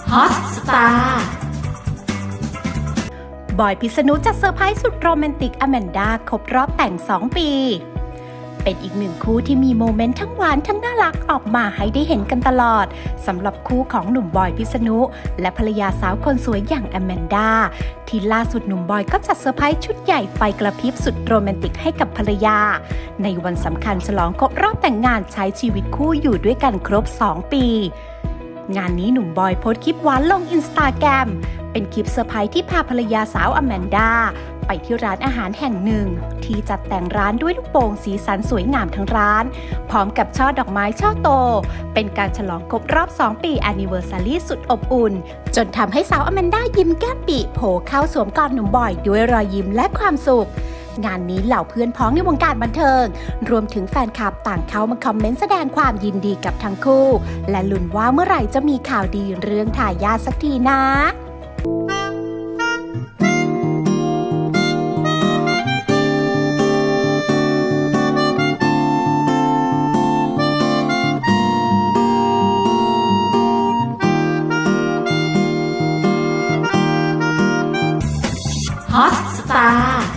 ฮอตสตาร์บอยพิษณุจัดเซอร์ไพรส์สุดโรแมนติกอแมนดาครบรอบแต่ง2 ปีเป็นอีกหนึ่งคู่ที่มีโมเมนต์ทั้งหวานทั้งน่ารักออกมาให้ได้เห็นกันตลอดสำหรับคู่ของหนุ่มบอยพิษณุและภรรยาสาวคนสวยอย่างอแมนดาที่ล่าสุดหนุ่มบอยก็จัดเซอร์ไพรส์ชุดใหญ่ไฟกระพริบสุดโรแมนติกให้กับภรรยาในวันสำคัญฉลองครบรอบแต่งงานใช้ชีวิตคู่อยู่ด้วยกันครบ2 ปีงานนี้หนุ่มบอยโพสต์คลิปหวานลงอินสตาแกรมเป็นคลิปเซอร์ไพรส์ที่พาภรรยาสาวอแมนดาไปที่ร้านอาหารแห่งหนึ่งที่จัดแต่งร้านด้วยลูกโป่งสีสันสวยงามทั้งร้านพร้อมกับช่อดอกไม้ช่อโตเป็นการฉลองครบรอบ2 ปี Anniversary สุดอบอุ่นจนทำให้สาวอแมนดายิ้มแก้มปีโผล่เข้าสวมกอดหนุ่มบอยด้วยรอยยิ้มและความสุขงานนี้เหล่าเพื่อนพ้องในวงการบันเทิงรวมถึงแฟนคลับต่างเข้ามาคอมเมนต์แสดงความยินดีกับทั้งคู่และลุ้นว่าเมื่อไหร่จะมีข่าวดีเรื่องทายาทสักทีนะฮอตสตาร์